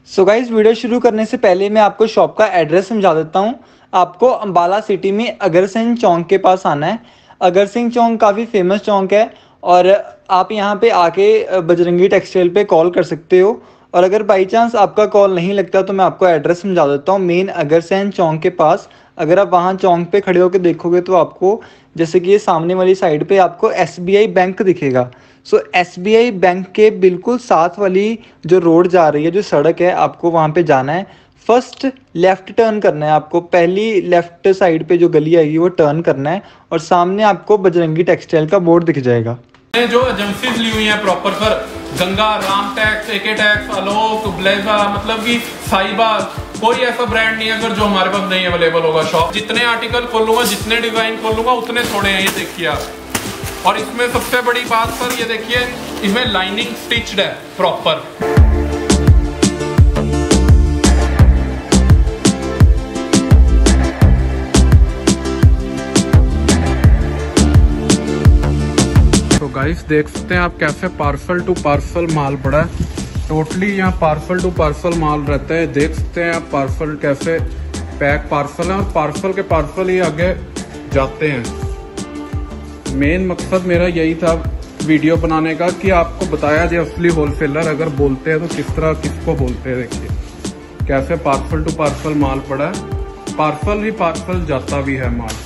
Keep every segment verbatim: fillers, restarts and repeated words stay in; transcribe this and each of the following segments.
सो so guys video शुरू करने से पहले मैं आपको शॉप का एड्रेस समझा देता हूँ। आपको अम्बाला सिटी में अगरसिंह चौक के पास आना है। अगरसिंह चौक काफ़ी फेमस चौक है और आप यहाँ पे आके बजरंगी टेक्सटाइल पे कॉल कर सकते हो। और अगर बाई चांस आपका कॉल नहीं लगता तो मैं आपको एड्रेस समझा देता हूँ। मेन अगरसिंह चौक के पास अगर आप वहाँ चौक पे खड़े होकर देखोगे तो आपको जैसे कि ये सामने वाली साइड पे आपको एस बी आई बैंक दिखेगा। So S B I bank के बिल्कुल साथ वाली जो रोड जा रही है, जो सड़क है, आपको वहाँ पे जाना है। फर्स्ट लेफ़्ट टर्न करना है आपको, पहली लेफ़्ट साइड पे जो गली आएगी वो टर्न करना है और सामने आपको बजरंगी टेक्सटाइल का बोर्ड दिख जाएगा। जो एजेंसीज ली हुई हैं proper sir, Ganga, Ram Tex, AK Tex, Alok, ब्लेजा, मतलब कि साइबा, कोई ऐसा ब्रांड नहीं है सर जो हमारे पास नहीं अवेलेबल होगा। शॉप जितने आर्टिकल खोलूंगा, जितने डिजाइन खोलूंगा उतने थोड़े हैं, ये देखिए आप। और इसमें सबसे बड़ी बात सर ये देखिए, इसमें लाइनिंग स्टिच्ड है प्रॉपर। तो गाइस देख सकते हैं आप कैसे पार्सल टू पार्सल माल पड़ा है। टोटली यहाँ पार्सल टू पार्सल माल रहता है। देख सकते हैं आप पार्सल कैसे पैक पार्सल है और पार्सल के पार्सल ही आगे जाते हैं। मेन मकसद मेरा यही था वीडियो बनाने का कि आपको बताया जाए असली होलसेलर अगर बोलते हैं तो किस तरह किसको बोलते हैं। देखिए कैसे पार्सल टू पार्सल माल पड़ा है, पार्सल ही पार्सल जाता भी है माल।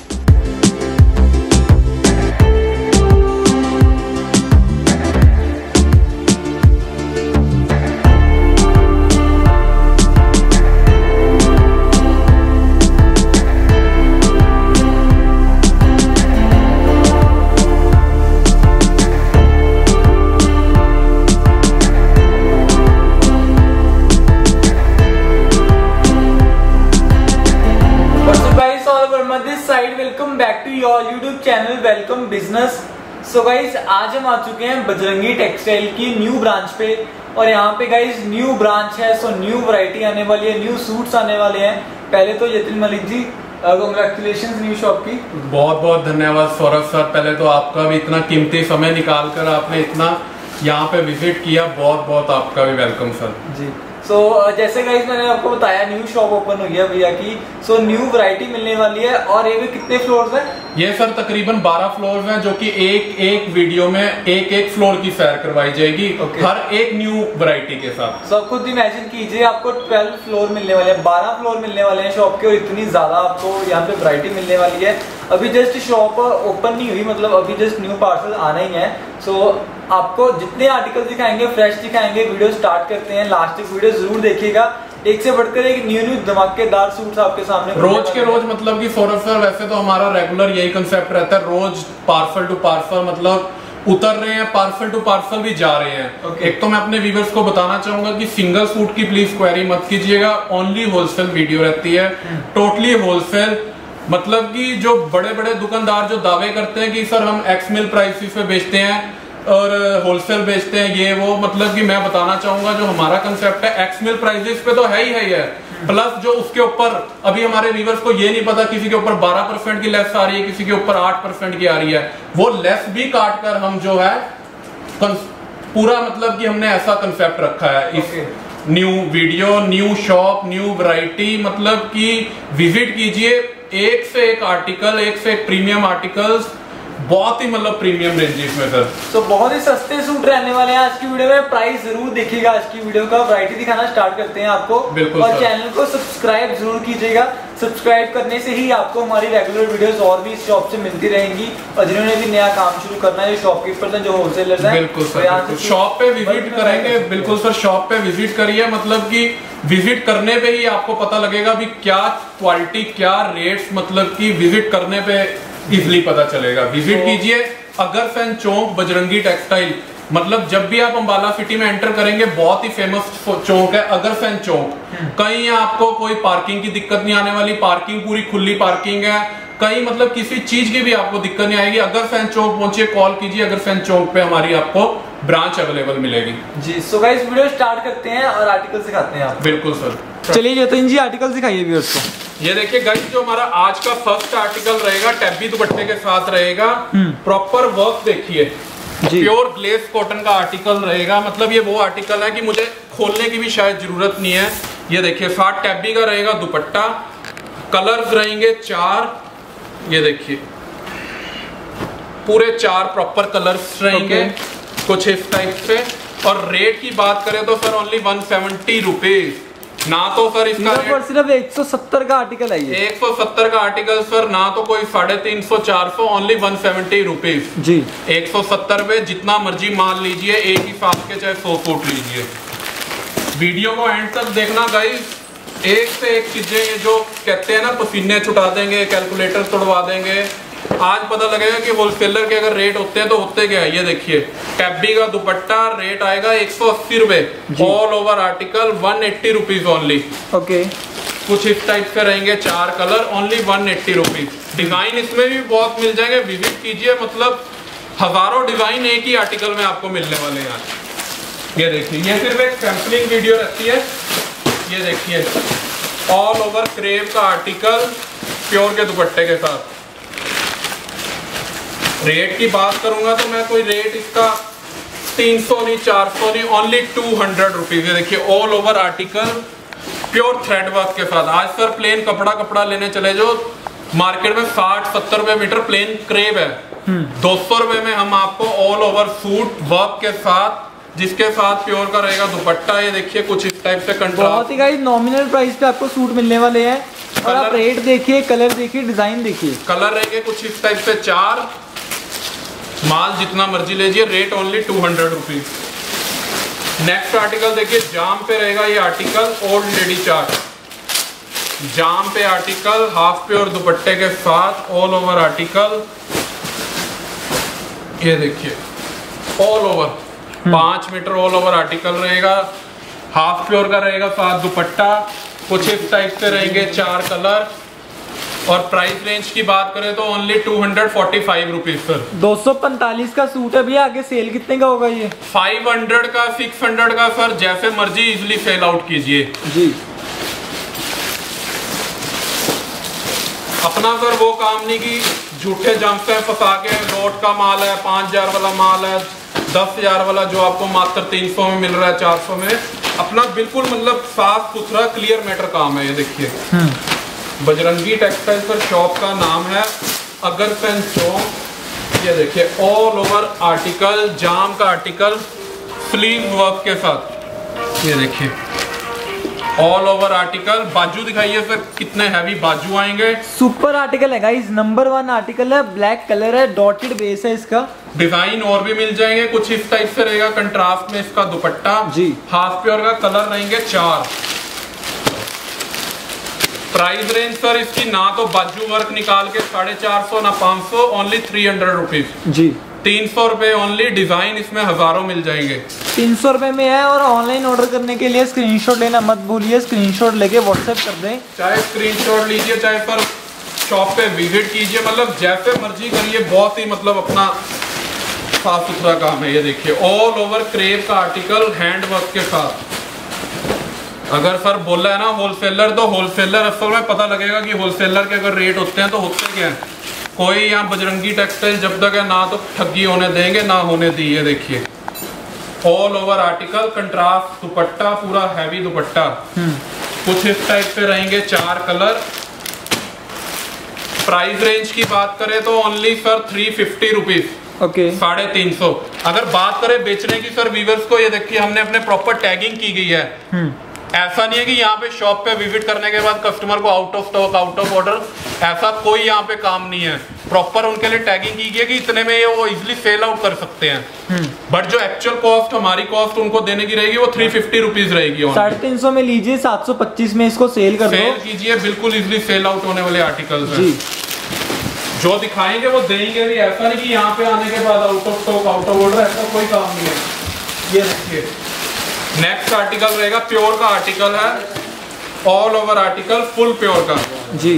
Welcome back to your YouTube channel welcome business. So guys आज हम आ चुके हैं बजरंगी टेक्सटाइल की न्यू ब्रांच पे और यहाँ पे गाइज न्यू ब्रांच है। सो न्यू वैरायटी आने वाली है, न्यू सूट्स आने वाले हैं। पहले तो Yatin Malik ji congratulations new shop की। बहुत बहुत धन्यवाद सौरभ सर, पहले तो आपका भी इतना कीमती समय निकाल कर आपने इतना यहाँ पे विजिट किया, बहुत बहुत आपका भी welcome sir ji. So so, जैसे गाइस मैंने आपको बताया न्यू शॉप ओपन हुई है भैया की। सो so, न्यू वैरायटी मिलने वाली है और ये भी कितने फ्लोर्स हैं? ये सर तकरीबन बारह फ्लोर्स हैं जो कि एक एक वीडियो में एक एक फ्लोर की सैर करवाई जाएगी। okay. हर एक न्यू वैरायटी के साथ। सो so, खुद इमेजिन कीजिए आपको ट्वेल्व फ्लोर मिलने वाले हैं, बारह फ्लोर मिलने वाले हैं शॉप के और इतनी ज्यादा आपको यहाँ पे वैरायटी मिलने वाली है। अभी जस्ट शॉप ओपन नहीं हुई, मतलब अभी जस्ट न्यू पार्सल आना ही है। सो so, आपको जितने आर्टिकल दिखाएंगे फ्रेश दिखाएंगे। वीडियो स्टार्ट करते हैं, लास्ट तक वीडियो जरूर देखिएगा। एक से बढ़कर एक न्यू न्यू धमाकेदार सूट्स आपके सामने रोज के रोज, मतलब कि सौरभ सर वैसे तो हमारा रेगुलर यही कंसेप्ट रहता है, रोज पार्सल टू पार्सल, मतलब उतर रहे हैं, पार्सल टू पार्सल भी जा रहे हैं। okay. एक तो मैं अपने व्यूअर्स को बताना चाहूंगा कि सिंगल सूट की प्लीज क्वेरी मत कीजिएगा, ओनली होलसेल वीडियो रहती है, टोटली होलसेल। मतलब कि जो बड़े बड़े दुकानदार जो दावे करते हैं कि सर हम एक्स मिल प्राइसेस पे बेचते हैं और होलसेल बेचते हैं ये वो, मतलब कि मैं बताना चाहूंगा जो हमारा कंसेप्ट है एक्स मिल प्राइसेस पे तो है ही है, ही है। प्लस जो उसके ऊपर अभी हमारे व्यूअर्स को ये नहीं पता, किसी के ऊपर बारह परसेंट की लेस आ रही है, किसी के ऊपर आठ परसेंट की आ रही है, वो लेस भी काट कर हम जो है पूरा, मतलब कि हमने ऐसा कंसेप्ट रखा है इस new video, new shop, new variety. मतलब कि विजिट कीजिए, एक से एक आर्टिकल, एक से एक प्रीमियम आर्टिकल्स, बहुत ही मतलब प्रीमियम रेंजेस में सर। तो बहुत ही सस्ते सूट रहने वाले हैं आज की वीडियो में। प्राइस जरूर देखिएगा आज की वीडियो का। वैरायटी दिखाना स्टार्ट करते हैं आपको। बिल्कुल और सर। चैनल को सब्सक्राइब जरूर कीजिएगा। सब्सक्राइब करने से ही आपको हमारी रेगुलर वीडियोस और भी इस शॉप से मिलती रहेंगी। और जिन्होंने भी नया काम शुरू करना है, जो शॉपकीपर्स हैं, जो होलसेलर्स हैं, बिल्कुल सर शॉप पे विजिट करेंगे। बिल्कुल सर शॉप पे विजिट करिए, मतलब कि विजिट करने पे ही आपको पता लगेगा भी क्या क्वालिटी, क्या रेट्स, मतलब कि विजिट करने पे इजिली पता चलेगा। विजिट कीजिए अगरसिंह चौक बजरंगी टेक्सटाइल। मतलब जब भी आप अम्बाला सिटी में एंटर करेंगे, बहुत ही फेमस चौक है अगरसिंह चौक। कहीं आपको कोई पार्किंग की दिक्कत नहीं आने वाली, पार्किंग पूरी खुली पार्किंग है। कहीं मतलब किसी चीज की भी आपको दिक्कत नहीं आएगी। अगरसिंह चौक पहुंचिए, कॉल कीजिए, अगरसिंह चौक पे हमारी आपको ब्रांच अवेलेबल मिलेगी जी। सो गाइस वीडियो स्टार्ट करते हैं और आर्टिकल दिखाते हैं आप। बिल्कुल सर, चलिए जतिन जी आर्टिकल दिखाइए व्यूअर्स को। ये देखिए गाइस, जो हमारा आज का फर्स्ट आर्टिकल रहेगा टैबी दुपट्टे के साथ रहेगा। प्रॉपर वर्क देखिए, प्योर ग्लेस कॉटन का आर्टिकल रहेगा। मतलब ये वो आर्टिकल है कि मुझे खोलने की भी शायद जरूरत नहीं है। ये देखिए साथ टैबी का रहेगा दुपट्टा, कलर्स रहेंगे चार, ये देखिए पूरे चार प्रॉपर कलर्स रहेंगे okay. कुछ इस टाइप से। और रेट की बात करें तो sir only one seventy rupees ना तो सर इसका रेट सिर्फ एक सौ सत्तर का आर्टिकल है ये। एक सौ सत्तर का आर्टिकल सर, ना तो कोई साढ़े तीन सौ चार सौ, ओनली वन सेवेंटी रुपीज जी। एक सौ सत्तर पे जितना मर्जी माल लीजिए, एक ही साथ के चाहे सौ फुट लीजिए। वीडियो को एंड तक देखना गाइस, एक से एक चीजें ये जो कहते हैं ना पसीने छुटा देंगे, कैलकुलेटर तोड़वा देंगे। आज पता लगेगा कि होलसेलर के अगर रेट होते हैं तो होते क्या है। ये देखिए टैबी का दुपट्टा रेट आएगा एक सौ अस्सी रुपए, all over article one eighty rupees only. Okay, कुछ इस टाइप से रहेंगे चार colour, only one eighty rupees. Design इसमें भी बहुत मिल जाएंगे, विजिट कीजिए। मतलब हजारों डिजाइन एक ही आर्टिकल में आपको मिलने वाले हैं। ये देखिए ये सिर्फ एक सैम्पलिंग वीडियो रहती है। ये देखिए ऑल ओवर क्रेप का आर्टिकल प्योर के दुपट्टे के साथ। रेट की बात करूंगा तो मैं कोई रेट इसका तीन सौ नहीं, चार सौ नहीं, ओनली टू हंड्रेड रुपीज। ये देखिए all over article pure thread work के साथ। आज सर प्लेन कपड़ा कपड़ा लेने चले जो मार्केट में साठ सत्तर रुपए मीटर प्लेन क्रेप है, दो सौ रुपए में हम आपको ऑल ओवर सूट वर्क के साथ, जिसके साथ प्योर का रहेगा दुपट्टा। ये देखिए कुछ इस टाइप से कंट्रास्ट, बहुत ही गाइस नॉमिनल प्राइस पे आपको सूट मिलने वाले हैं। और आप रेट देखिए, कलर देखिए, डिजाइन देखिए। कलर रहेंगे कुछ इस टाइप से चार, माल जितना मर्जी लीजिए, rate only two hundred rupees. Next article देखिए, जाम पे रहेगा ये आर्टिकल, ओल्ड लेडी चार्ट। जाम पे आर्टिकल हाफ प्योर दुपट्टे के साथ, ऑल ओवर आर्टिकल। ये देखिए ऑल ओवर पांच मीटर ऑल ओवर आर्टिकल रहेगा, हाफ प्योर का रहेगा साथ दुपट्टा। कुछ इस टाइप से रहेंगे चार कलर। और प्राइस रेंज की बात करें तो only two hundred forty five rupees sir. दो सौ पैंतालीस का सूट है भैया, आगे सेल कितने का होगा ये? फाइव हंड्रेड का, सिक्स हंड्रेड का सर, जैसे मर्जी इजिली सेल आउट कीजिए जी। अपना सर वो काम नहीं कि झूठे जंप से फंसा के लोट का माल है, पांच हजार वाला माल है, दस हजार वाला जो आपको मात्र तीन सौ में मिल रहा है, चार सौ में। अपना बिल्कुल मतलब साफ सुथरा क्लियर मैटर काम है। ये देखिए बजरंगी टेक्सटाइल पर शॉप का नाम है, अगरसेन चौक। ये देखिए ऑल ओवर आर्टिकल, जाम का आर्टिकल स्लीव वर्क के साथ। ये देखिए ऑल ओवर आर्टिकल। बाजू दिखाइए सर, कितने हैवी बाजू आएंगे। सुपर आर्टिकल है गाइस, नंबर वन आर्टिकल है, ब्लैक कलर है, डॉटेड बेस है इसका। डिजाइन और भी मिल जाएंगे, कुछ इस टाइप से रहेगा कंट्रास्ट में इसका दुपट्टा जी। हाफ प्योर का कलर रहेंगे चार। प्राइस रेंज सर इसकी ना तो बाजू वर्क निकाल के साढ़े चार सौ ना पाँच सौ, ओनली थ्री हंड्रेड रुपीज जी। तीन सौ रुपए ओनली। डिजाइन इसमें हजारों मिल जाएंगे। तीन सौ रुपए में है। और ऑनलाइन ऑर्डर करने के लिए स्क्रीनशॉट लेना मत भूलिए, स्क्रीनशॉट लेके व्हाट्सएप कर दें। चाहे स्क्रीनशॉट लीजिए, चाहे सर शॉप पे विजिट कीजिए, मतलब जैसे मर्जी करिए। बहुत ही मतलब अपना साफ सुथरा काम है। ये देखिए ऑल ओवर क्रेप का आर्टिकल हैंड वर्क के साथ। अगर सर बोला है ना होलसेलर, तो होलसेलर असल में पता लगेगा कि होलसेलर के अगर रेट होते हैं तो होते क्या हैं। कोई यहाँ बजरंगी टेक्सटाइल जब तक है ना तो ठगी होने देंगे ना होने दी। ये देखिए ऑल ओवर आर्टिकल, कंट्रास्ट दुपट्टा, पूरा हैवी दुपट्टा। कुछ इस टाइप से रहेंगे चार कलर। प्राइस रेंज की बात करें तो only sir three fifty rupees, okay, साढ़े तीन सौ। अगर बात करें बेचने की सर व्यूअर्स को, ये देखिए हमने अपने प्रॉपर टैगिंग की गई है। ऐसा नहीं है कि यहाँ पे शॉप पे विजिट करने के बाद कस्टमर को out of stock, out of order, ऐसा कोई यहाँ पे काम नहीं है। प्रॉपर उनके लिए टैगिंग की गई है कि इतने में ये वो इजिली सेल आउट कर सकते हैं। बट जो एक्चुअल कॉस्ट, हमारी कॉस्ट उनको देने की रहेगी वो थ्री फिफ्टी रुपीज रहेगी। साढ़े तीन सौ में लीजिए, सात सौ पच्चीस में इसको सेल कर सेल कीजिए। बिल्कुल इजिली सेल आउट होने वाले आर्टिकल्स हैं। जो दिखाएंगे वो देंगे भी। ऐसा नहीं कि यहाँ पे आने के बाद out of stock, out of order, ऐसा कोई काम नहीं है। ये देखिए नेक्स्ट आर्टिकल रहेगा, प्योर का आर्टिकल है, all over article full pure का जी।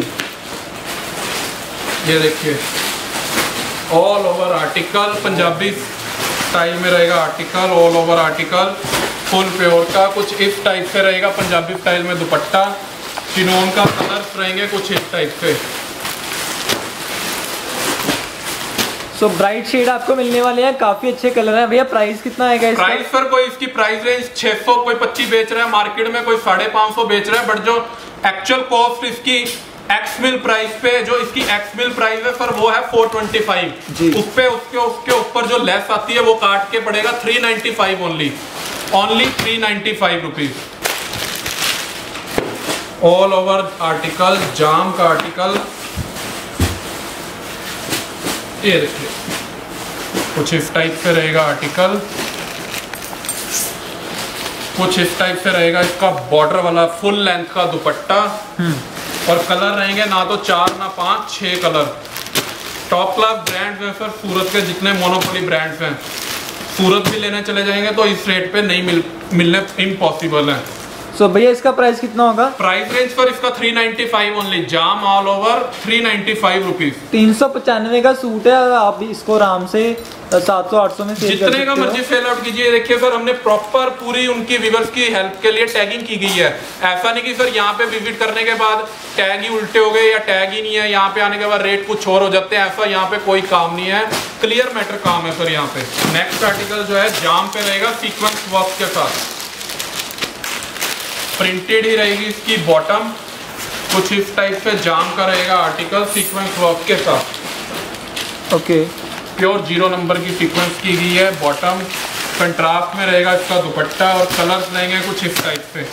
ये देखिए all over article Punjabi style में रहेगा article, all over article full pure का। कुछ इस टाइप से रहेगा पंजाबी स्टाइल में दुपट्टा। चिनोन का कलर्स रहेंगे कुछ इस टाइप से। सो ब्राइट शेड आपको मिलने वाले हैं, काफी अच्छे कलर हैं। भैया प्राइस कितना आएगा इसका? प्राइस सर कोई इसकी प्राइस रेंज छह सौ कोई पच्चीस बेच रहा है मार्केट में, कोई साढ़े पांच सौ बेच रहा है, बट जो एक्चुअल कॉस्ट इसकी एक्स मिल प्राइस पे, जो इसकी एक्स मिल प्राइस है सर वो है फोर ट्वेंटी फाइव। उस पे उसके उसके ऊपर जो लेस आती है वो काट के पड़ेगा three ninety five only, only three ninety five rupees. All over article, जाम का आर्टिकल, ये देखिए कुछ इस टाइप से रहेगा आर्टिकल, कुछ इस टाइप से रहेगा इसका बॉर्डर वाला फुल लेंथ का दुपट्टा, और कलर रहेंगे ना तो चार ना पांच, छह कलर। टॉप क्लास ब्रांड्स हैं सर, सूरत के जितने मोनोपोली ब्रांड्स हैं, सूरत भी लेने चले जाएंगे तो इस रेट पे नहीं मिल मिलने इम्पॉसिबल है। सो so, भैया इसका प्राइस कितना होगा? प्राइस रेंज पर इसका थ्री नाइनटी फाइव ओनली, जाम all over three ninety five rupees. तीन सौ पचानवे का सूट है, आप भी इसको आराम से सात सौ आठ सौ में सेल कर सकते हो। जितने का मर्जी सेल आउट कीजिए। देखिए सर हमने प्रॉपर पूरी उनकी व्यूअर्स की हेल्प के लिए टैगिंग की गई है। ऐसा नहीं कि सर यहाँ पे विजिट करने के बाद टैग ही उल्टे हो गए या टैग ही नहीं है, यहाँ पे आने के बाद रेट कुछ और हो जाते हैं, ऐसा यहाँ पे कोई काम नहीं है, क्लियर मैटर काम है सर यहाँ पे। नेक्स्ट आर्टिकल जो है जाम पे रहेगा सीक्वेंस वर्क के साथ, प्रिंटेड ही रहेगी इसकी बॉटम, कुछ इस टाइप से जाम का रहेगा आर्टिकल सीक्वेंस वर्क के साथ। ओके, प्योर जीरो नंबर की सीक्वेंस की गई है बॉटम, कंट्रास्ट में रहेगा इसका दुपट्टा, और कलर्स रहेंगे कुछ इस टाइप से।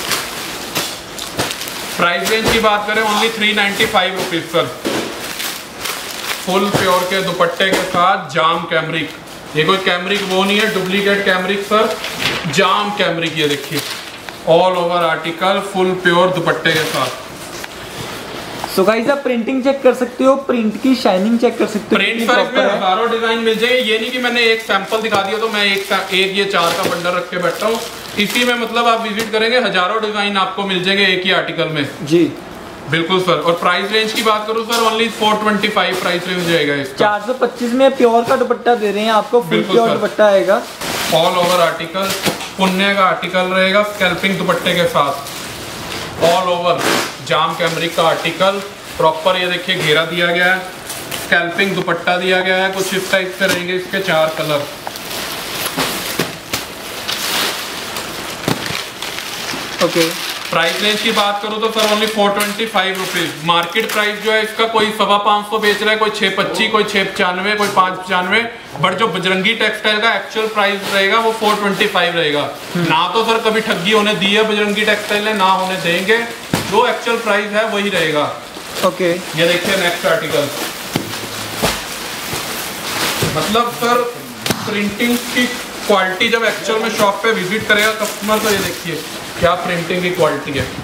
प्राइस रेंज की बात करें only three ninety five rupees sir, full pure के दुपट्टे के साथ जाम कैमरिक। ये कोई कैमरिक वो नहीं है डुप्लीकेट कैमरिक सर, जाम कैमरिक। ये देखिए all over article full pure दुपट्टे के साथ। सो गाइस आप प्रिंटिंग चेक कर सकते हो, प्रिंट की शाइनिंग चेक कर सकते हो। प्रिंट पर इसमें हजारों डिजाइन मिल जाएंगे, ये नहीं कि मैंने एक सैंपल दिखा दिया तो मैं एक एक ये चार का बंडल रख के बैठा हूँ। इसी में मतलब आप विजिट करेंगे हजारों डिजाइन आपको मिल जाएंगे एक ही आर्टिकल में जी। बिल्कुल सर। और प्राइस रेंज की बात करूँ sir only four twenty five price range जाएगा इसका। चार सौ पच्चीस में प्योर का दुपट्टा दे रहे हैं आपको, फुल प्योर दुपट्टा आएगा। ऑल ओवर आर्टिकल पुण्य का आर्टिकल रहेगा स्कैल्पिंग दुपट्टे के साथ, ऑल ओवर जाम कैमरिक का आर्टिकल प्रॉपर। ये देखिए घेरा दिया गया है, स्कैल्पिंग दुपट्टा दिया गया है, कुछ इस टाइप से रहेंगे इसके चार कलर। ओके, प्राइस रेंज की बात करूं तो sir only four twenty five rupees. Market price जो है इसका कोई सवा पाँच सौ बेच रहा है, कोई छः पच्चीस, कोई छः पचानवे, कोई पाँच पचानवे, बट जो बजरंगी टेक्सटाइल का एक्चुअल प्राइस रहेगा वो फोर ट्वेंटी फाइव रहेगा। ना तो सर कभी ठगी होने दी है बजरंगी टेक्सटाइल ने, ना होने देंगे, जो एक्चुअल प्राइस है वही रहेगा। ओके, ये देखिए नेक्स्ट आर्टिकल, मतलब सर प्रिंटिंग की क्वालिटी जब एक्चुअल में शॉप पे विजिट करेगा कस्टमर तो ये देखिए क्या प्रिंटिंग की क्वालिटी है।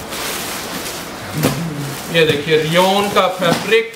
ये देखिए रियोन का फैब्रिक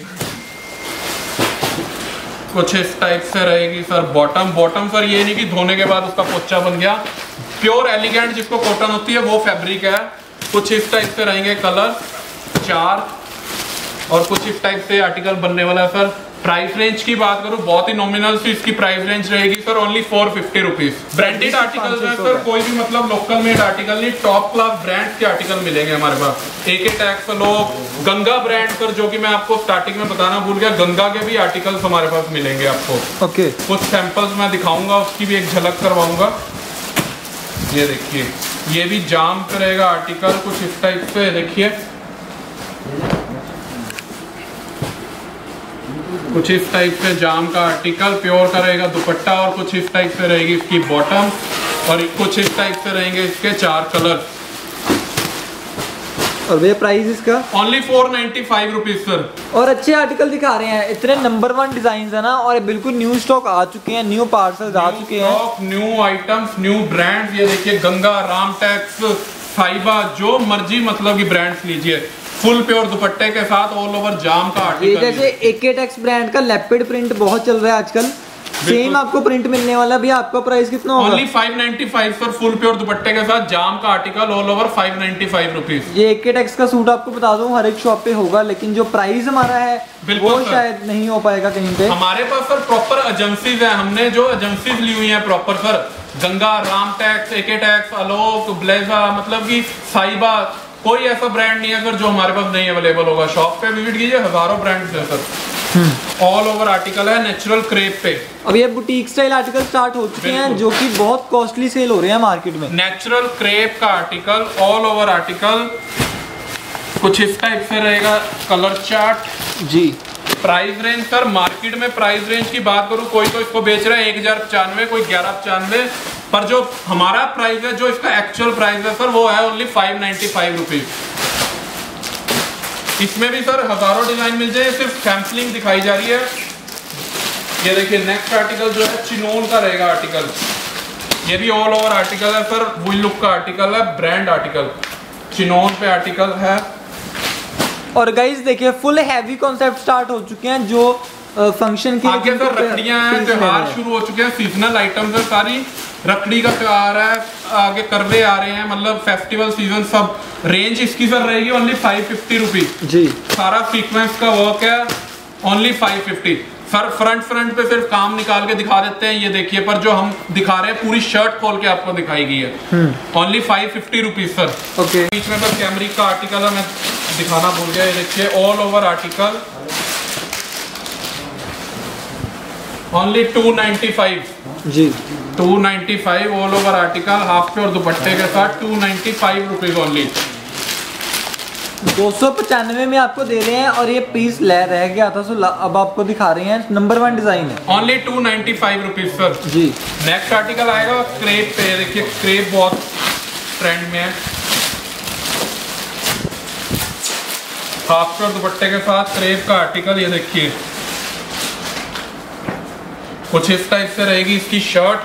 कुछ इस टाइप से रहेगी सर बॉटम। बॉटम सर ये नहीं कि धोने के बाद उसका पोचा बन गया, प्योर एलिगेंट जिसको कॉटन होती है वो फैब्रिक है। कुछ इस टाइप से रहेंगे कलर चार, और कुछ इस टाइप से आर्टिकल बनने वाला है सर। प्राइस रेंज की बात करूं बहुत ही नॉमिनल सी इसकी प्राइस रेंज रहेगी sir only four fifty rupees. Branded article है सर, कोई भी मतलब लोकल मेड आर्टिकल नहीं, टॉप क्लास ब्रांड के आर्टिकल मिलेंगे हमारे पास। एक एक टैक्स लो, गंगा ब्रांड सर जो कि मैं आपको स्टार्टिंग में बताना भूल गया, गंगा के भी आर्टिकल्स हमारे पास मिलेंगे आपको। ओके, कुछ सैंपल्स मैं दिखाऊंगा, उसकी भी एक झलक करवाऊंगा। ये देखिए ये भी जाम पे रहेगा आर्टिकल कुछ इस टाइप से, देखिए कुछ इस टाइप से जाम का आर्टिकल प्योर का रहेगा दुपट्टा, और कुछ इस टाइप से रहेगी इसकी बॉटम, और कुछ इस टाइप से रहेंगे इसके चार कलर। और भैया प्राइस इसका only four ninety five rupees sir. और अच्छे आर्टिकल दिखा रहे हैं, इतने नंबर वन डिजाइन है ना, और बिल्कुल न्यू स्टॉक आ चुके हैं, न्यू पार्सल्स आ चुके हैं, न्यू आइटम्स, न्यू ब्रांड्स। ये देखिए गंगा, रामटेक्स, साइबा, जो मर्जी मतलब की ब्रांड्स लीजिए, फुल प्योर दुपट्टे के साथ ऑल ओवर जाम का आर्टिकल। ये जैसे एकेटेक्स ब्रांड का लेपिड प्रिंट बहुत चल रहा है आजकल, सेम आपको प्रिंट मिलने वाला भी। आपका प्राइस कितना होगा? Only five ninety five sir, full pure दुपट्टे के साथ जाम का article all over five ninety five rupees. ये एकेटेक्स का सूट आपको बता दूं हर एक शॉप पे होगा, लेकिन जो प्राइस हमारा है वो शायद नहीं हो पाएगा कहीं पे। हमारे पास सर प्रॉपर एजेंसीज है, हमने जो एजेंसीज ली हुई है प्रॉपर सर, गंगा, रामटेक्स, एकेटेक्स, आलोक, ब्लेजा, मतलब की साइबा, कोई ऐसा ब्रांड नहीं है सर जो हमारे पास नहीं अवेलेबल होगा। शॉप पे विजिट कीजिए, हजारों ब्रांड्स हैं सर। ऑल ओवर आर्टिकल है नेचुरल क्रेप पे। अब ये बुटीक स्टाइल आर्टिकल स्टार्ट हो चुके हैं जो कि बहुत कॉस्टली सेल हो रहे हैं मार्केट में। नेचुरल क्रेप का आर्टिकल, ऑल ओवर आर्टिकल, कुछ इस टाइप से रहेगा कलर चार्ट जी। प्राइस रेंज सर, मार्केट में प्राइस रेंज की बात करूं, कोई तो इसको बेच रहा है एक हजार पचानवे, कोई ग्यारह पचानवे, पर जो हमारा प्राइस है, जो इसका एक्चुअल प्राइस है सर, वो है only five ninety five rupees. इसमें भी सर हजारों डिजाइन मिल जाए, सिर्फ सैम्पलिंग दिखाई जा रही है। ये देखिए नेक्स्ट आर्टिकल जो है चिनोन का रहेगा आर्टिकल, ये भी ऑल ओवर आर्टिकल है सर, वुल लुक का आर्टिकल है, ब्रांड आर्टिकल, चिनोन पे आर्टिकल है। और गाइस देखिए फुल हैवी कॉन्सेप्ट स्टार्ट हो चुके हैं जो फंक्शन के आगे सर रखड़ियां हैं, त्योहार शुरू हो चुके हैं, सीजनल आइटम्स है सारी, रखड़ी का त्योहार है, आगे करवे आ रहे हैं, मतलब फेस्टिवल सीजन सब। रेंज इसकी सर रहेगी ओनली फाइव फिफ्टी रुपीज जी। सारा सीक्वेंस का वर्क है, only five fifty. Sir front front पे सिर्फ काम निकाल के दिखा देते हैं, ये देखिए, पर जो हम दिखा रहे हैं पूरी शर्ट खोल के आपको दिखाई गई है, only five fifty rupees sir. Okay, बीच में सर कैमरिक का आर्टिकल है, मैं दिखाना भूल गया, ये देखिए all over article, only two ninety five जी, two ninety five all over article, half पे और दुपट्टे के साथ two ninety five rupees only. दो सौ पचानवे में आपको दे रहे हैं और ये पीस ले रह गया था, सो अब आपको दिखा रहे हैं, नंबर वन डिजाइन है, only two ninety five rupees sir जी। नेक्स्ट आर्टिकल आएगा क्रेप पे, देखिए क्रेप बहुत ट्रेंड में है, हाफ पे और दुपट्टे के साथ क्रेप का आर्टिकल, ये देखिए कुछ इस टाइप से रहेगी इसकी शर्ट।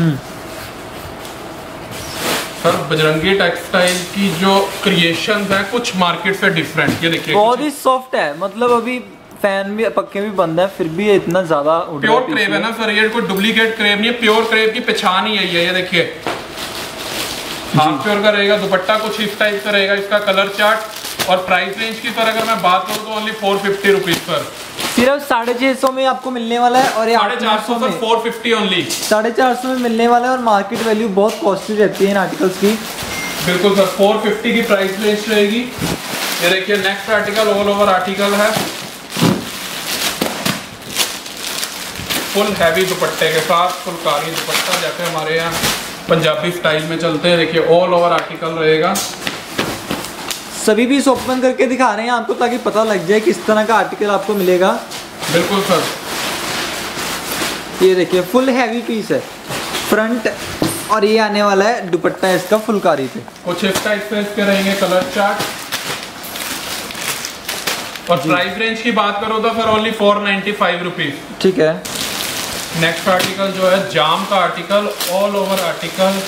सर बजरंगी टेक्सटाइल की जो क्रिएशंस है कुछ मार्केट से डिफरेंट, ये देखिए बहुत ही सॉफ्ट है, मतलब अभी फैन भी पक्के भी बंद है, फिर भी ये इतना ज्यादा प्योर क्रेप है ना सर, ये कोई डुप्लीकेट क्रेप नहीं है, प्योर क्रेप की पहचान ही यही है। ये देखिए हाफ प्योर का रहेगा, दुपट्टा कुछ इस टाइप से रहेगा, इसका कलर चार्ट। और प्राइस रेंज की सर अगर मैं बात करूँ तो only four fifty rupees per, सिर्फ साढ़े छह सौ में आपको मिलने वाला है, और साढ़े चार सौ में फोर फिफ्टी ओनली, साढ़े चार सौ में मिलने वाला है, और मार्केट वैल्यू बहुत कॉस्टली रहती है इन आर्टिकल्स की। बिल्कुल सर, फोर फिफ्टी की प्राइस रेंज रहेगी। ये देखिए next article all over article है, फुल हैवी दुपट्टे के साथ, फुलकारी दुपट्टा जैसे हमारे यहाँ पंजाबी स्टाइल में चलते हैं। देखिए ऑल ओवर आर्टिकल रहेगा, सभी भी ओपन करके दिखा रहे हैं आपको ताकि पता लग जाए किस तरह का आर्टिकल आपको मिलेगा। बिल्कुल सर, ये देखिए फुल हैवी पीस है फ्रंट, और ये आने वाला है दुपट्टा इसका फुलकारी पे, कुछ इस टाइप से इसके रहेंगे कलर चार्ट। और प्राइस रेंज की बात करो तो sir only four ninety five rupees. ठीक है, नेक्स्ट आर्टिकल जो है जाम का आर्टिकल, ऑल ओवर आर्टिकल,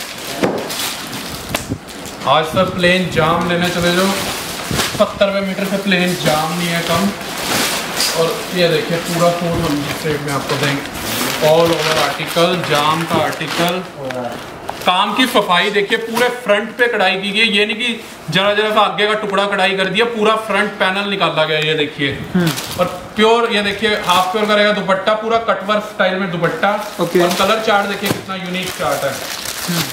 आज सर प्लेन जाम लेने चले जाओ, सत्तर रुपये मीटर से प्लेन जाम नहीं है कम। और ये देखिए पूरा फूड हम रेट में आपको देंगे, ऑल ओवर आर्टिकल, जाम का आर्टिकल, काम की सफाई देखिए, पूरे फ्रंट पे कढ़ाई की गई, ये नहीं कि जरा जरा सा आगे का टुकड़ा कढ़ाई कर दिया, पूरा फ्रंट पैनल निकाला गया, ये देखिए। और प्योर, ये देखिए हाफ प्योर का रहेगा दुपट्टा, पूरा कटवर्क स्टाइल में दुपट्टा। okay. और कलर चार्ट देखिए कितना यूनिक चार्ट है।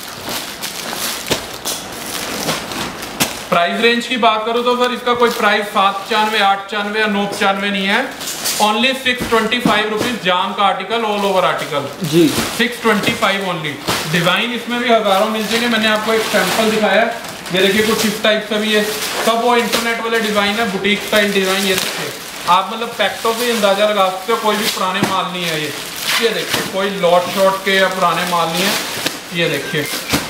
प्राइस रेंज की बात करूं तो सर इसका कोई प्राइस सात पचानवे, आठ पचानवे या नौ पचानवे नहीं है, only six twenty five rupees जाम का आर्टिकल, ऑल ओवर आर्टिकल जी, six twenty five only. Design इसमें भी हजारों मिल जाएंगे, मैंने आपको एक सैंपल दिखाया, ये देखिए कुछ इस टाइप से भी है, सब वो इंटरनेट वाले डिजाइन है, बुटीक स्टाइल डिजाइन। ये देखिए आप मतलब पैक्टों से अंदाजा लगा सकते हो, कोई भी पुराने माल नहीं है ये। ये देखिए कोई लॉट शॉट के या पुराने माल नहीं है, ये देखिए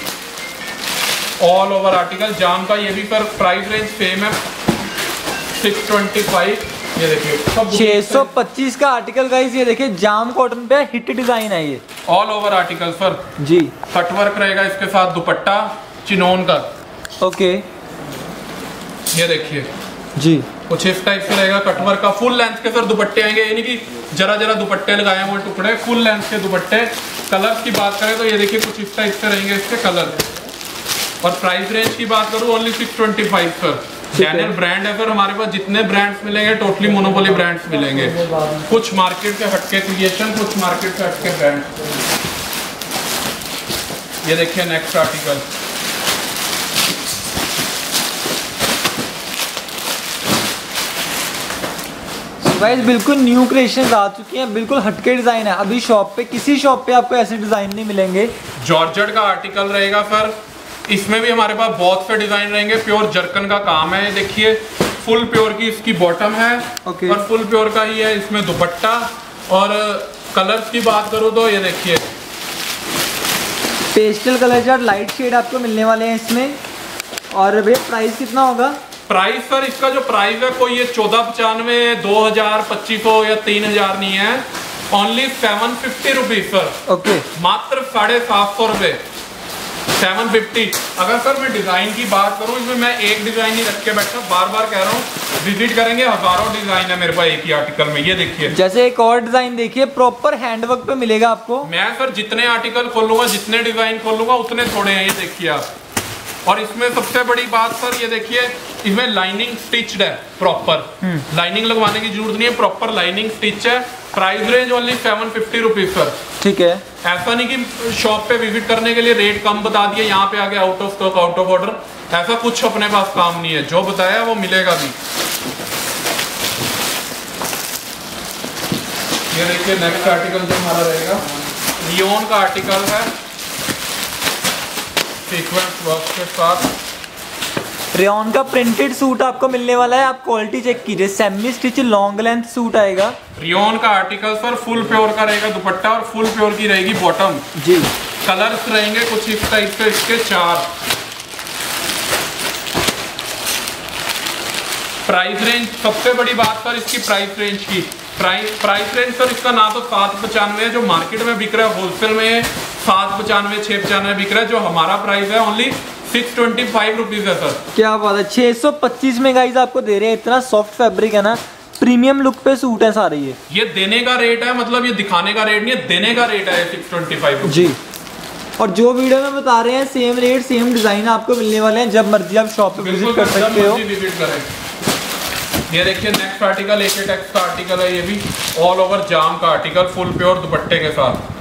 ऑल ओवर आर्टिकल जाम का, ये भी पर प्राइस रेंज सेम है सिक्स ट्वेंटी फाइव। ये देखिए छह सौ पच्चीस का आर्टिकल गाइस, ये देखिए जाम कॉटन पे हिट डिजाइन है, ये ऑल ओवर आर्टिकल सर जी, कटवर्क रहेगा इसके साथ, दुपट्टा चिनोन का। ओके, ये देखिए जी कुछ इस टाइप से रहेगा, कटवर्क का, फुल लेंथ के सर दुपट्टे आएंगे, ये नहीं कि जरा जरा दुपट्टे लगाए हैं वो टुकड़े, फुल लेंथ के दुपट्टे। कलर की बात करें तो ये देखिए कुछ इस टाइप से रहेंगे इसके कलर। और प्राइस रेंज की बात करूँ only six twenty five sir, Daniel brand है सर, हमारे पास जितने ब्रांड्स मिलेंगे टोटली मोनोपोली ब्रांड्स मिलेंगे, कुछ मार्केट से हटके क्रिएशन, कुछ मार्केट से हटके ब्रांड। ये देखिए नेक्स्ट आर्टिकल, गाइस बिल्कुल न्यू क्रिएशन आ चुकी हैं, बिल्कुल हटके डिजाइन है। अभी शॉप पे किसी शॉप पे आपको ऐसे डिजाइन नहीं मिलेंगे। जॉर्जेट का आर्टिकल रहेगा सर, इसमें भी हमारे पास बहुत से डिजाइन रहेंगे। प्योर जर्कन का काम है, देखिए फुल प्योर की इसकी बॉटम है okay. और फुल प्योर का ही है इसमें दुपट्टा। और कलर्स की बात करूँ तो ये देखिए pastel colour chart light shade आपको मिलने वाले हैं इसमें। और भैया प्राइस कितना होगा? प्राइस सर इसका जो प्राइस है कोई ये चौदह पचानवे दो हजार पच्चीस सौ या तीन हजार नहीं है, only seven fifty rupees sir. Okay, मात्र साढ़े सात सौ रुपए, सेवन फिफ्टी। अगर सर मैं डिजाइन की बात करूं, इसमें मैं एक डिजाइन ही रख के बैठा, बार बार कह रहा हूँ विजिट करेंगे, हजारों डिजाइन है मेरे पास एक ही आर्टिकल में। ये देखिए जैसे एक और डिजाइन देखिए, प्रॉपर हैंडवर्क पे मिलेगा आपको। मैं सर जितने आर्टिकल खोलूंगा, जितने डिजाइन खोलूंगा उतने थोड़े हैं, ये देखिए आप। और इसमें सबसे बड़ी बात सर ये देखिए, इसमें लाइनिंग स्टिच्ड है प्रॉपर, लाइनिंग लगवाने की जरूरत नहीं है, प्रॉपर लाइनिंग स्टिच है। Price range only seven fifty rupees sir. ठीक है, ऐसा नहीं कि शॉप पे विजिट करने के लिए रेट कम बता दिए, यहाँ पे आके out of stock out of order, ऐसा कुछ अपने पास काम नहीं है। जो बताया वो मिलेगा भी। ये देखिए नेक्स्ट आर्टिकल जो हमारा रहेगा, रियोन का आर्टिकल है, सीक्वेंस वर्क के साथ। रेयॉन का प्रिंटेड सूट आपको मिलने वाला है। आप क्वालिटी चेक कीजिए, semi stitch long length suit आएगा। रियोन का आर्टिकल सर फुल प्योर का रहेगा दुपट्टा और फुल प्योर की रहेगी बॉटम जी। कलर्स रहेंगे कुछ इस टाइप से, इसके चार। प्राइस रेंज, सबसे बड़ी बात सर इसकी प्राइस रेंज की, प्राइस प्राइस रेंज सर इसका ना तो सात पचानवे है जो मार्केट में बिक रहा है, होलसेल में सात पचानवे छह पचानवे बिक रहा है। जो हमारा प्राइस है only six twenty five rupees है सर। क्या बात है, छह सौ पच्चीस में गाइस आपको दे रहे हैं। इतना सॉफ्ट फैब्रिक है ना, प्रीमियम लुक पे सूट है सारे। ये ये देने का रेट है, मतलब ये दिखाने का रेट नहीं है, देने का रेट है सिक्स ट्वेंटी फाइव जी। और जो वीडियो में बता रहे हैं सेम रेट सेम डिजाइन आपको मिलने वाले हैं। जब मर्जी आप शॉप पे विजिट कर सकते हो, विजिट करें। ये देखिए नेक्स्ट आर्टिकल एके टेक्स का आर्टिकल है, ये भी ऑल ओवर जाम का आर्टिकल, फुल प्योर दुपट्टे के साथ।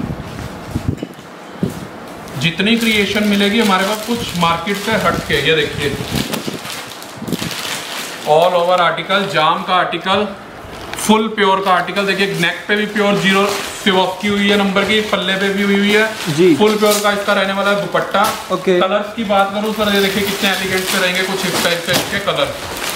जितनी क्रिएशन मिलेगी हमारे पास कुछ मार्केट से हट के। ये देखिए ऑल ओवर आर्टिकल, जाम का आर्टिकल, फुल प्योर का आर्टिकल। देखिए नेक पे भी प्योर जीरो सिवॉक की हुई है नंबर की, पल्ले पे भी हुई हुई है जी। फुल प्योर का इसका रहने वाला है दुपट्टा। ओके, कलर्स की बात करूं सर, ये देखिए कितने एलिगेंट से रहेंगे, कुछ इस टाइप से इसके कलर।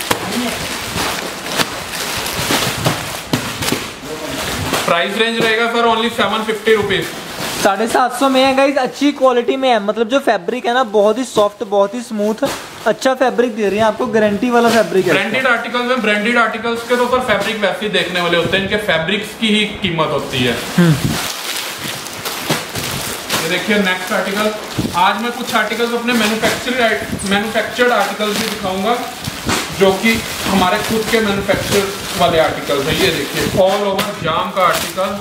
प्राइस रेंज रहेगा sir only seven fifty rupees, साढ़े सात सौ में है गाइस। अच्छी क्वालिटी में है, मतलब जो फैब्रिक है ना बहुत ही सॉफ्ट, बहुत ही स्मूथ, अच्छा फैब्रिक दे रही है आपको, गारंटी वाला फैब्रिक है। ब्रांडेड आर्टिकल्स में, ब्रांडेड आर्टिकल्स के तो सर फैब्रिक वैसे ही देखने वाले होते हैं, इनके फैब्रिक्स की ही कीमत होती है। ये देखिए नेक्स्ट आर्टिकल। आज मैं कुछ आर्टिकल्स अपने मैन्युफैक्चर्ड मैन्युफैक्चर्ड आर्टिकल्स भी दिखाऊंगा, जो कि हमारे खुद के मैन्युफैक्चर वाले आर्टिकल्स हैं। ये देखिए ऑल ओवर जाम का आर्टिकल,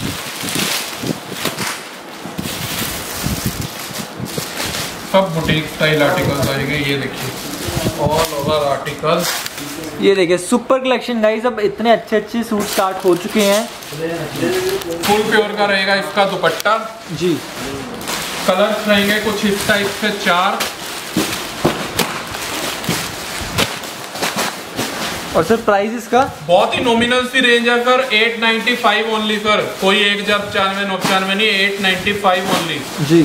सब बुटीक स्टाइल आर्टिकल्स आएंगे। ये देखिए ऑल ओवर आर्टिकल, ये देखिए सुपर कलेक्शन गाइस। अब इतने अच्छे अच्छे सूट स्टार्ट हो चुके हैं। फुल प्योर का रहेगा इसका दुपट्टा जी। कलर्स रहेंगे कुछ इस टाइप से, चार। और सर प्राइस इसका बहुत ही नॉमिनल सी रेंज है sir, eight ninety five only sir. कोई एक हजार पचानवे नौ पचानवे नहीं, एट नाइन्टी फाइव ओनली जी।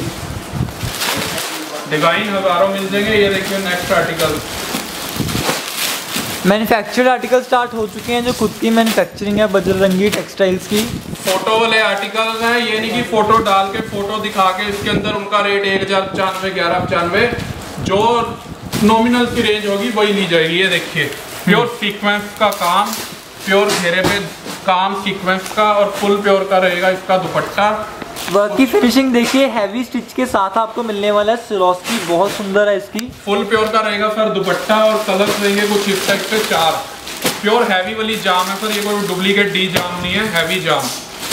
डिजाइन हजारों मिल जाएंगे। ये देखिए next article, manufactured article start हो चुके हैं, जो खुद की मैन्युफैक्चरिंग है बजरंगी टेक्सटाइल्स की। फोटो वाले आर्टिकल्स हैं, ये नहीं कि फोटो डाल के फोटो दिखा के इसके अंदर उनका रेट एक हजार पचानवे ग्यारह पचानवे, जो नॉमिनल की रेंज होगी वही ली जाएगी। ये देखिए प्योर सीक्वेंस का काम, प्योर घेरे पे काम सीक्वेंस का, और फुल प्योर का रहेगा इसका दुपट्टा। वर्क की फिनिशिंग देखिए, हैवी स्टिच के साथ आपको मिलने वाला है। सिरोस्की बहुत सुंदर है इसकी। फुल प्योर का रहेगा सर दुपट्टा, और कलर्स रहेंगे कुछ इस टाइप से, चार। प्योर हैवी वाली जाम है सर, ये कोई डुप्लीकेट डी जाम नहीं है, हैवी जाम।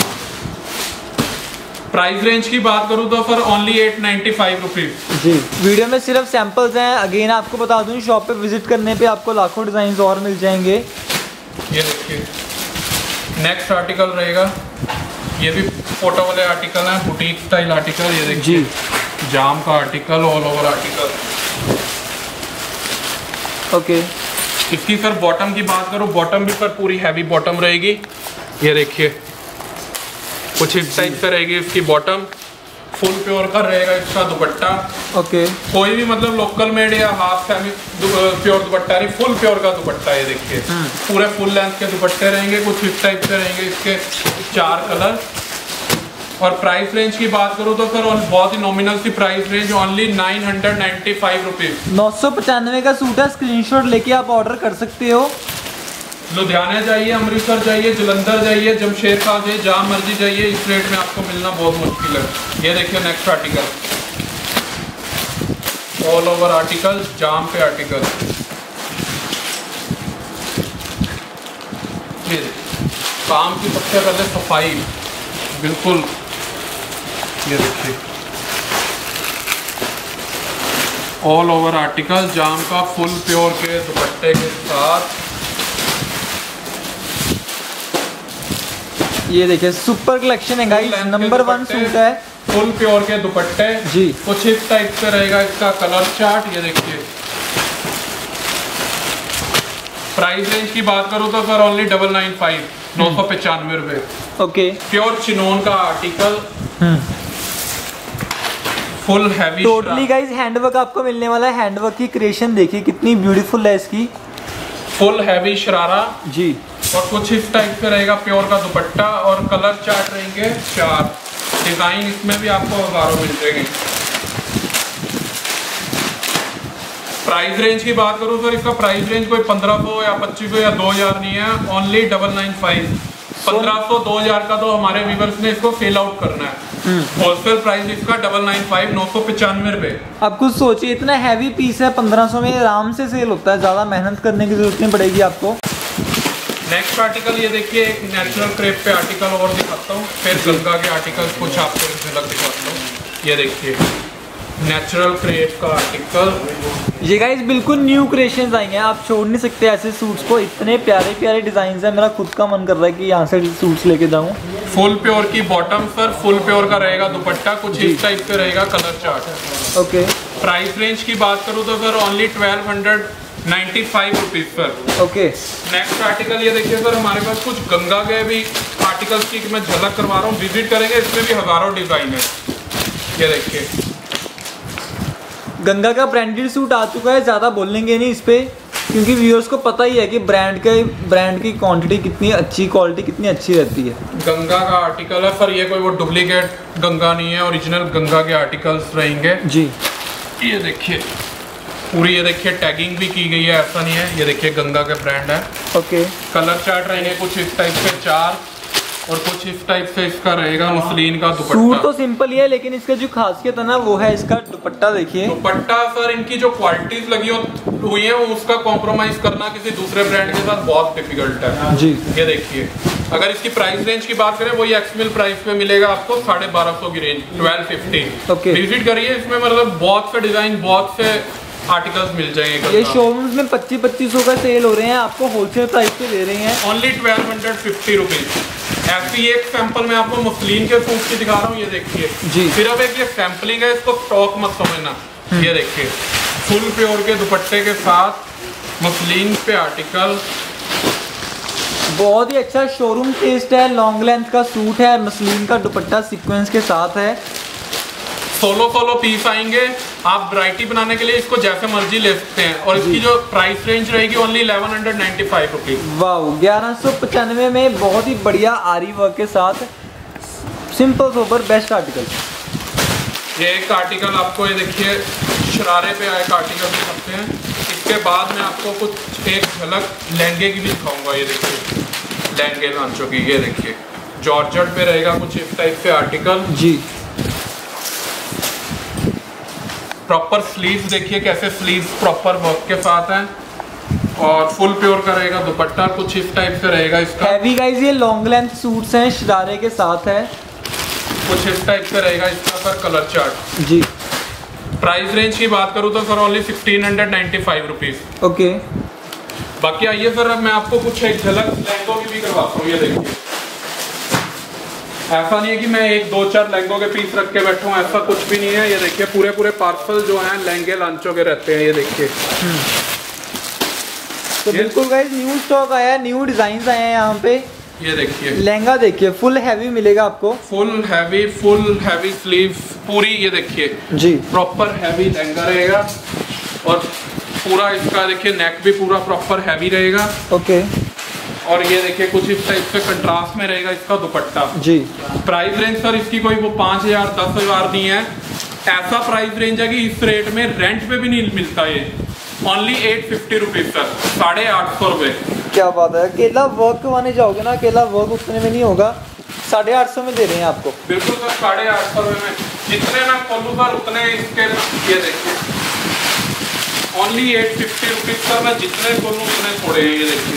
प्राइस रेंज की बात करूं तो sir only eight ninety five rupees जी। वीडियो में सिर्फ सैंपल्स हैं। अगेन आपको बता दूं, शॉप पे विजिट करने पे आपको लाखों डिजाइन और मिल जाएंगे। ये देखिए नेक्स्ट आर्टिकल रहेगा, ये भी फोटो वाले आर्टिकल है, बुटीक स्टाइल आर्टिकल। ये देखिए जी, जाम का article, all over article. Okay, इसकी सर बॉटम की बात करूँ, बॉटम भी सर पूरी हैवी बॉटम रहेगी। ये देखिए कुछ इस टाइप से रहेगी इसकी बॉटम। फुल प्योर का रहेगा इसका दुपट्टा। ओके, कोई भी मतलब लोकल मेड या हाफ सेमी प्योर दुपट्टा नहीं, फुल प्योर का दुपट्टा। ये देखिए पूरे फुल लेंथ के दुपट्टे रहेंगे, कुछ इस टाइप से रहेंगे इसके चार कलर। और प्राइस रेंज की बात करूँ तो सर बहुत ही नॉमिनल सी price range, only nine hundred ninety five rupees. नौ सौ पचानवे का सूट है, स्क्रीनशॉट लेके आप ऑर्डर कर सकते हो। लुधियाना जाइए, अमृतसर जाइए, जलंधर जाइए, जमशेद खान जाइए, जहाँ मर्जी जाइए, इस रेट में आपको मिलना बहुत मुश्किल है। ये देखिए next article, all over article, जाम पे आर्टिकल। ये काम की सबसे पहले सफाई बिल्कुल। ये देखिए ऑल ओवर आर्टिकल, जाम का फुल प्योर के दुपट्टे के साथ। ये देखिए सुपर कलेक्शन है गाइस, नंबर वन सूट है, फुल प्योर के दुपट्टे जी। कुछ इस टाइप से रहेगा इसका कलर चार्ट। ये देखिए प्राइस रेंज की बात करूँ तो sir only double nine five, नौ सौ पचानवे रुपए। ओके, प्योर चिनोन का article, full heavy. Totally guys handwork आपको मिलने वाला है। हैंडवर्क की क्रिएशन देखिए कितनी ब्यूटीफुल है इसकी, फुल हैवी शरारा जी। और कुछ इस टाइप से रहेगा प्योर का दुपट्टा और कलर चार्ट रहेंगे चार। डिजाइन इसमें भी आपको हजारों मिल जाएंगे। प्राइस रेंज की बात करूँ सर, इसका प्राइस रेंज कोई पंद्रह सौ या पच्चीस सौ या दो हजार नहीं है, ओनली डबल नाइन फाइव। पंद्रह सौ दो हजार का तो हमारे व्यूअर्स ने इसको सेल आउट करना है। होलसेल प्राइस इसका डबल नाइन फाइव, नौ सौ पचानवे रुपए। आप कुछ सोचिए, इतना हैवी पीस है, पंद्रह सौ में आराम से सेल होता है, ज्यादा मेहनत करने की जरूरत नहीं पड़ेगी आपको। नेक्स्ट आर्टिकल ये देखिए, एक नेचुरल क्रेप पे आर्टिकल और दिखाता हूँ, फिर गंगा के आर्टिकल कुछ आपको एक झलक दिखाता हूँ। ये देखिए नेचुरल क्रेप का आर्टिकल। ये गाइस बिल्कुल न्यू क्रिएशंस आएंगे, आप छोड़ नहीं सकते ऐसे सूट्स को, इतने प्यारे प्यारे डिजाइन है। मेरा खुद का मन कर रहा है कि यहाँ से सूट्स लेके जाऊँ। फुल प्योर की बॉटम सर, फुल प्योर का रहेगा दुपट्टा, कुछ इस टाइप से रहेगा colour chart. Okay, price range की बात करूँ तो sir only twelve hundred ninety five rupees sir. Okay, next article ये देखिए सर, हमारे पास कुछ गंगा के भी आर्टिकल्स की मैं झलक करवा रहा हूँ, विजिट करेंगे, इसमें भी हजारों डिजाइन है। ये देखिए गंगा का ब्रांडेड सूट आ चुका है, ज़्यादा बोलेंगे नहीं इस पे, क्योंकि व्यूअर्स को पता ही है कि ब्रांड के ब्रांड की क्वांटिटी कितनी अच्छी, क्वालिटी कितनी अच्छी रहती है। गंगा का आर्टिकल है सर, ये कोई वो डुप्लीकेट गंगा नहीं है, ओरिजिनल गंगा के आर्टिकल्स रहेंगे जी। ये देखिए पूरी, ये देखिए टैगिंग भी की गई है, ऐसा नहीं है। ये देखिए गंगा के ब्रांड है। ओके, कलर चार्ट रहेंगे कुछ इस टाइप से चार, और कुछ इस टाइप से इसका रहेगा मसलिन का दुपट्टा। सूट तो सिंपल ही है, लेकिन इसका जो खासियत है ना वो है इसका दुपट्टा। देखिए दुपट्टा सर, इनकी जो क्वालिटीज लगी हुई है उसका कॉम्प्रोमाइज करना किसी दूसरे ब्रांड के साथ बहुत डिफिकल्ट है जी। ये देखिए अगर इसकी प्राइस रेंज की बात करें, वो ये एक्समिल प्राइस पे मिलेगा आपको साढ़े बारह सौ की range, twelve fifty. Okay, visit करिए, इसमें मतलब बहुत से डिजाइन, बहुत से आर्टिकल्स मिल जाएंगे। ये शोरूम्स में पच्चीस पच्चीस सौ का सेल हो रहे हैं, आपको होलसेल प्राइस पे दे रहे हैं only twelve hundred fifty rupees. ऐसी एक सैंपल मैं आपको मसलिन के सूट की दिखा रहा हूँ। ये देखिए जी, सिर्फ एक ये सैंपलिंग है, इसको स्टॉक मत समझना। ये देखिए फुल प्योर के दुपट्टे के साथ मसलिन पे आर्टिकल, बहुत ही अच्छा शोरूम टेस्ट है। लॉन्ग लेंथ का सूट है, मसलिन का दुपट्टा सीक्वेंस के साथ है। सोलो सोलो पीस आएंगे, आप वैरायटी बनाने के लिए इसको जैसे मर्जी ले सकते हैं। और इसकी जो प्राइस रेंज रहेगी only eleven hundred ninety five rupees. वाह, ग्यारह सौ पचानवे में बहुत ही बढ़िया आरी वर्क के साथ सिंपल सोबर बेस्ट आर्टिकल। ये एक आर्टिकल आपको, ये देखिए शरारे पे आए आर्टिकल दिखाते हैं। इसके बाद में आपको कुछ एक झलक लहंगे की भी दिखाऊंगा। ये देखिए लहंगे लांचो की, ये देखिए जॉर्जेट पे रहेगा कुछ इस टाइप से आर्टिकल जी। प्रॉपर स्लीव्स देखिए कैसे स्लीव्स प्रॉपर वर्क के साथ हैं, और फुल प्योर का रहेगा दुपट्टा, कुछ इस टाइप से रहेगा इसका। हैवी गाइस, ये लॉन्ग लेंथ सूट्स हैं, शरारे के साथ है, कुछ इस टाइप से रहेगा इसका सर कलर चार्ट जी। प्राइस रेंज की बात करूँ तो sir only sixteen hundred ninety five rupees. Okay, बाकी आइए सर अब मैं आपको कुछ एक झलक लहंगों की भी करवाता हूँ। ये देखिए ऐसा नहीं है कि मैं एक दो चार लहंगों के पीस रख के बैठा हूँ, ऐसा कुछ भी नहीं है। ये देखिए पूरे पूरे पार्सल जो हैं लहंगे लांचों के रहते हैं। ये देखिए तो बिल्कुल गाइस न्यू स्टॉक आया है, न्यू डिजाइन आए हैं यहाँ पे। ये देखिए लहंगा देखिए फुल हैवी मिलेगा आपको, full heavy, full heavy sleeve पूरी, ये देखिए जी प्रॉपर हैवी लहंगा रहेगा। और पूरा इसका देखिए नेक भी पूरा प्रॉपर हैवी रहेगा। ओके। और ये देखिए कुछ इस टाइप से कंट्रास्ट में रहेगा इसका दुपट्टा। जी प्राइस रेंज सर इसकी कोई वो पाँच हजार दस हजार नहीं है, ऐसा प्राइस रेंज है कि इस रेट में रेंट पे भी नहीं मिलता। ये only eight fifty rupees sir, साढ़े आठ सौ रुपये। क्या बात है, अकेला वर्क करवाने जाओगे ना, अकेला वर्क उतने में नहीं होगा, साढ़े आठ सौ में दे रहे हैं आपको। बिल्कुल सर, साढ़े आठ सौ रुपये में जितने ना खोलूँ सर उतने इसके। ये देखिए only eight fifty rupees sir, मैं जितने खोलूँ उतने थोड़े हैं। ये देखिए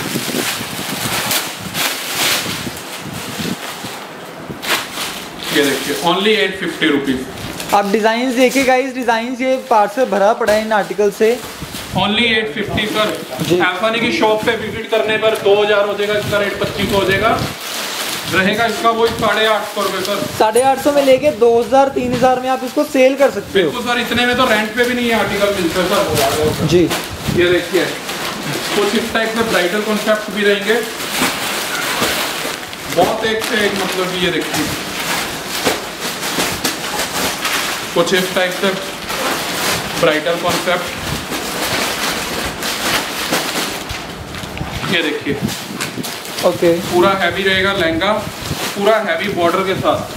ये देखिए ओनली एट फिफ्टी रुपीज। आप डिजाइन देखिए गाइस, डिजाइन ये पार्ट से भरा पड़ा है इन आर्टिकल से। ओनली एट फिफ्टी सर, ऐसा नहीं कि शॉप पे विजिट करने पर दो हजार हो जाएगा, इसका रेट पच्चीस हो जाएगा, रहेगा इसका वही साढ़े आठ सौ रुपये सर। साढ़े आठ सौ में लेके दो हजार तीन हजार में आप इसको सेल कर सकते हो। बिल्कुल सर, इतने में तो रेंट पे भी नहीं है आर्टिकल मिलते सर। जी ये देखिए कुछ इस टाइप से ब्राइडल कॉन्सेप्ट भी रहेंगे, बहुत एक से एक, मतलब ये देखिए कुछ इस टाइप से ब्राइडल कॉन्सेप्ट। ये देखिए ओके, पूरा हैवी रहेगा लहंगा, पूरा हैवी बॉर्डर के साथ,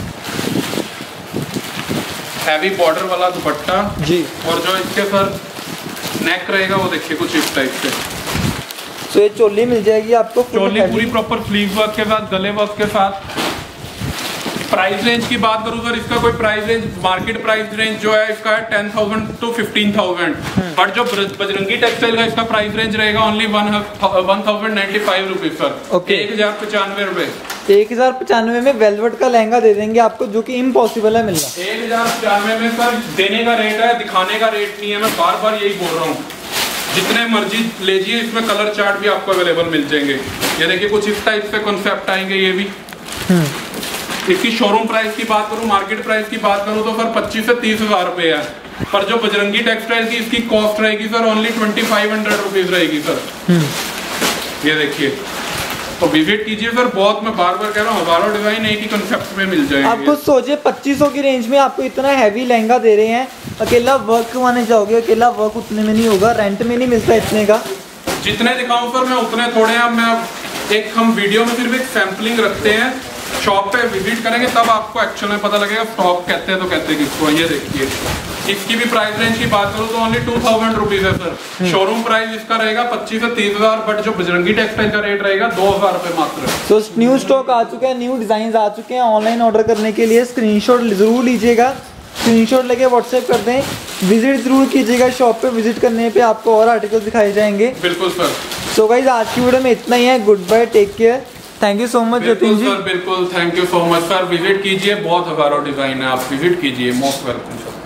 हैवी बॉर्डर वाला दुपट्टा जी। और जो इसके सर नेक रहेगा वो देखिए कुछ इस टाइप से। तो ये चोली मिल जाएगी आपको, चोली पूरी प्रॉपर स्लीव वर्क के साथ, गले वर्क के साथ। प्राइस रेंज की बात करूं सर, इसका कोई price range, market price range जो है इसका है ten thousand to fifteen thousand, but जो बजरंगी टेक्सटाइल का इसका प्राइस रेंज रहेगा only one one thousand ninety five rupees sir. एक हजार पचानवे रुपए एक हजार पचानवे में वेलवेट का लहंगा दे देंगे आपको, जो कि इम्पॉसिबल है मिलना। एक हजार पचानवे में सर देने का रेट है, दिखाने का रेट नहीं है, मैं बार बार यही बोल रहा हूँ। जितने मर्जी लीजिए, इसमें कलर चार्ट भी आपको अवेलेबल मिल जाएंगे। ये देखिए कुछ इस टाइप से कॉन्सेप्ट आएंगे ये भी। इसकी शोरूम प्राइस की बात करूं, मार्केट प्राइस की बात करूं तो सर पच्चीस से तीस हजार रुपए है, पर जो बजरंगी टेक्सटाइल की इसकी कॉस्ट रहेगी sir only twenty five hundred rupees रहेगी सर। ये देखिए, तो विजिट कीजिए सर, बहुत मैं बार बार कह रहा हूँ, हजारों डिजाइन एक ही कंसेप्ट में मिल जाएंगे। आपको सोचिए पच्चीस सौ की रेंज में आपको इतना हैवी लहंगा दे रहे हैं, अकेला वर्क करवाने जाओगे, अकेला वर्क उतने में नहीं होगा, रेंट में नहीं मिलता इतने का। जितने दिखाऊं सर मैं उतने थोड़े हैं। मैं एक हम वीडियो में सिर्फ एक सैम्पलिंग रखते हैं, शॉप पे विजिट करेंगे तब आपको एक्चुअल में पता लगेगा स्टॉक कहते हैं तो कहते हैं किसको। ये देखिए इसकी भी प्राइस रेंज की बात करूँ तो ओनली टू थाउजेंड रुपीज है सर। शोरूम प्राइस इसका रहेगा पच्चीस से तीस हजार, बट जो बजरंगी टेक्सटाइल का रेट रहेगा दो हजार रुपए मात्र। तो न्यू स्टॉक आ चुका है, न्यू डिजाइन आ चुके हैं। ऑनलाइन ऑर्डर करने के लिए स्क्रीनशॉट जरूर लीजिएगा, स्क्रीनशॉट लेके व्हाट्सएप कर दें, विजिट जरूर कीजिएगा शॉप पे। विजिट करने पे आपको और आर्टिकल दिखाए जाएंगे। बिल्कुल सर। सो गाइस आज की वीडियो में इतना ही है, good bye, take care, thank you so much Jatin ji. बिल्कुल सर, बिल्कुल thank you so much sir. Visit कीजिए, बहुत हजारों डिजाइन है, आप विजिट कीजिए, मोस्ट वेलकम सर।